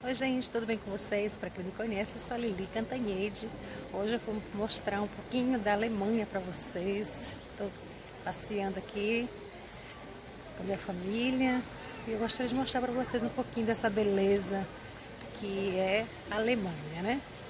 Oi gente, tudo bem com vocês? Para quem não me conhece, eu sou a Lili Cantanhede. Hoje eu vou mostrar um pouquinho da Alemanha para vocês. Estou passeando aqui com a minha família e eu gostaria de mostrar para vocês um pouquinho dessa beleza que é a Alemanha, né?